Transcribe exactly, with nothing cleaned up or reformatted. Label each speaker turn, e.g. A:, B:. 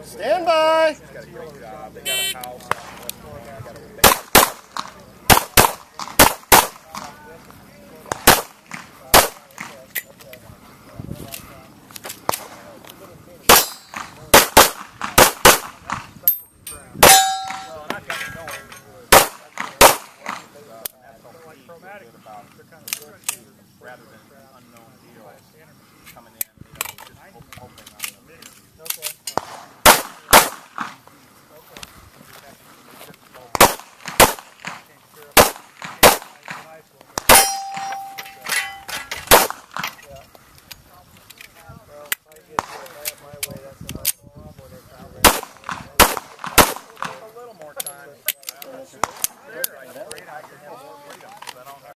A: Stand by.
B: He's got a great job. They got a house. Got a big rather than unknown deals coming in, you know, just hoping on them. Okay.